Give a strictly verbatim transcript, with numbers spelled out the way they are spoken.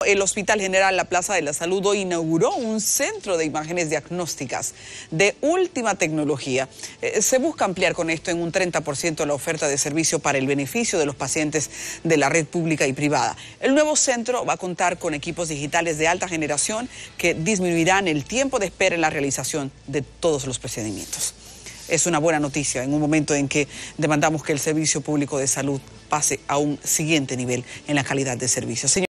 el Hospital General La Plaza de la Salud hoy inauguró un centro de imágenes diagnósticas de última tecnología. Eh, se busca ampliar con esto en un treinta por ciento la oferta de servicio para el beneficio de los pacientes de la red pública y privada. El nuevo centro va a contar con equipos digitales de alta generación que disminuirán el tiempo de espera en la realización de todos los procedimientos. Es una buena noticia en un momento en que demandamos que el servicio público de salud pase a un siguiente nivel en la calidad de servicio. Señor